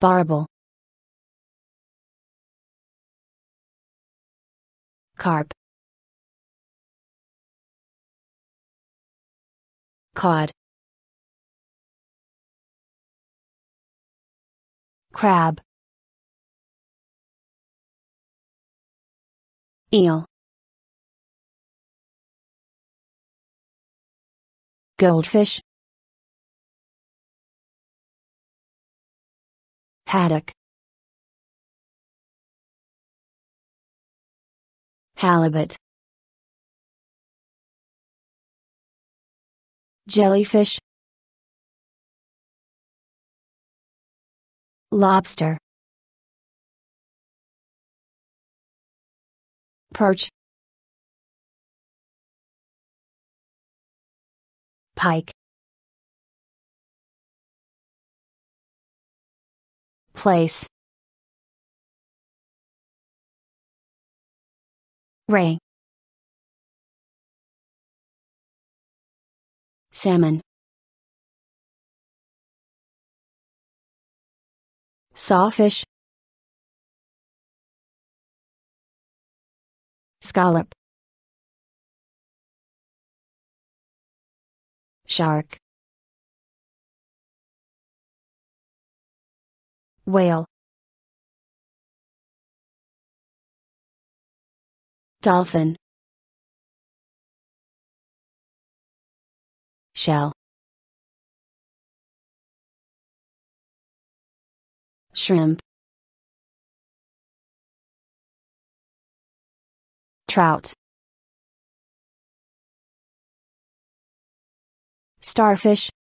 Barbel. Carp. Cod. Crab. Eel. Goldfish. Haddock. Halibut. Jellyfish. Lobster. Perch. Pike. Plaice. Ray. Salmon. Sawfish. Scallop. Shark. Whale. Dolphin. Shell. Shrimp. Trout. Starfish.